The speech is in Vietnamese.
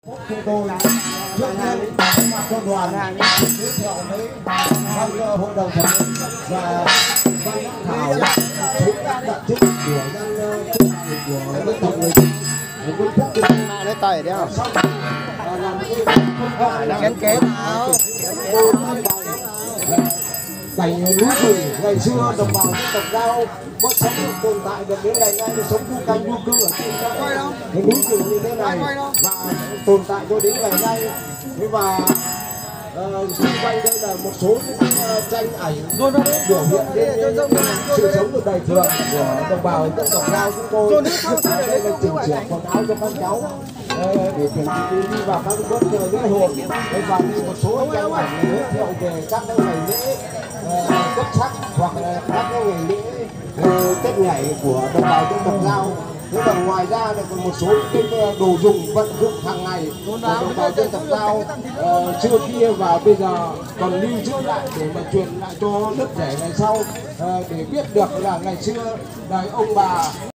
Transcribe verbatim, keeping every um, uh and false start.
chúng tôi trước tiên mặt cho đoàn giới thiệu với ban hội đồng thẩm định và ban giám khảo chúng các đặc chức của dân của dân tộc người Vĩnh Phúc lấy tay đấy không? làm cái Kén kế nào? cảnh núi rừng ngày xưa đồng bào dân tộc Dao có sống tồn tại được đến ngày nay, sống khu canh du cư ở trên cái núi rừng như thế này và tồn tại cho đến ngày nay. Thế và xung quanh đây là một số những uh, tranh ảnh biểu hiện đến sự sống của đời thường của đồng bào dân tộc Dao chúng tôi. Đây là chỉnh sửa quần áo cho các cháu để chuẩn bị đi vào các bước lễ hội và đi một số tranh ảnh giới thiệu về các ngày lễ cấp sắc hoặc là các ngày lễ tết nhảy của đồng bào dân tộc Dao. Thế và ngoài ra là còn một số cái đồ dùng vận dụng hàng ngày của đồng bào dân tộc Dao uh, xưa kia và bây giờ còn lưu giữ lại để mà truyền lại cho lớp trẻ ngày sau uh, để biết được là ngày xưa đời ông bà